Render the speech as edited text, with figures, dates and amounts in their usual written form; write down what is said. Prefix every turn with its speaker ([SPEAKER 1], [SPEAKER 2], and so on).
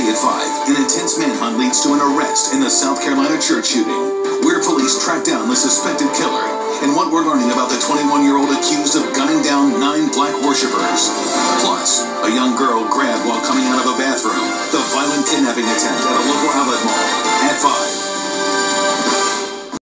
[SPEAKER 1] at 5, an intense manhunt leads to an arrest in the South Carolina church shooting, where police track down the suspected killer, and what we're learning about the 21-year-old accused of gunning down 9 black worshipers. Plus, a young girl grabbed while coming out of a bathroom, the violent kidnapping attempt at a local outlet mall,